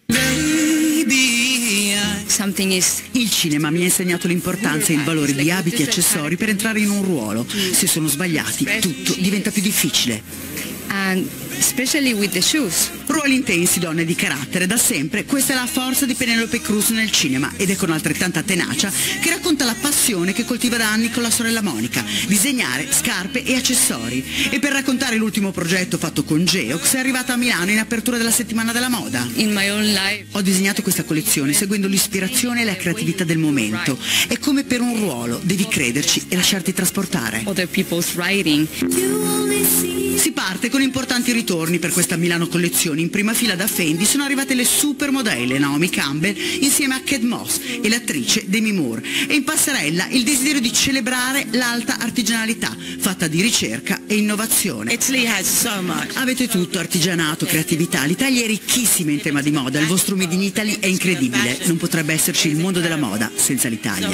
Il cinema mi ha insegnato l'importanza e il valore di abiti e accessori per entrare in un ruolo. Se sono sbagliati, tutto diventa più difficile. Especially with the shoes. Ruoli intensi, donne di carattere, da sempre questa è la forza di Penelope Cruz nel cinema ed è con altrettanta tenacia che racconta la passione che coltiva da anni con la sorella Monica, disegnare scarpe e accessori. E per raccontare l'ultimo progetto fatto con Geox è arrivata a Milano in apertura della settimana della moda. In my own life. Ho disegnato questa collezione seguendo l'ispirazione e la creatività del momento. È come per un ruolo, devi crederci e lasciarti trasportare. Other people's writing. Si parte con importanti ritorni per questa Milano collezione. In prima fila da Fendi sono arrivate le supermodelle Naomi Campbell insieme a Kate Moss e l'attrice Demi Moore. E in passerella il desiderio di celebrare l'alta artigianalità, fatta di ricerca e innovazione. Italy has so much. Avete tutto, artigianato, creatività. L'Italia è ricchissima in tema di moda. Il vostro Made in Italy è incredibile. Non potrebbe esserci il mondo della moda senza l'Italia.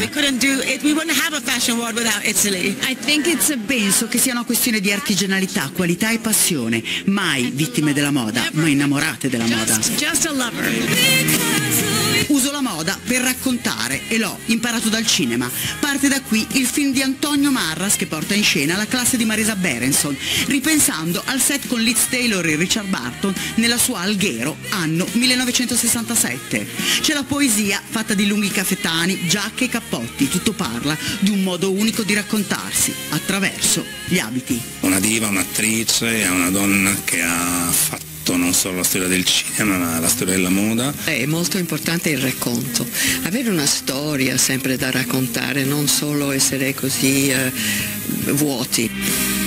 Penso che sia una questione di artigianalità, qualità e passione. Mai vittime della moda, ma innamorate della moda. Just a lover. Uso la moda per raccontare e l'ho imparato dal cinema. Parte da qui il film di Antonio Marras che porta in scena la classe di Marisa Berenson, ripensando al set con Liz Taylor e Richard Burton nella sua Alghero, anno 1967. C'è la poesia fatta di lunghi caffettani, giacche e cappotti, tutto parla di un modo unico di raccontarsi, attraverso gli abiti. Una diva, un'attrice, è una donna che ha fatto non solo la storia del cinema ma la storia della moda. È molto importante il racconto, avere una storia sempre da raccontare, non solo essere così vuoti.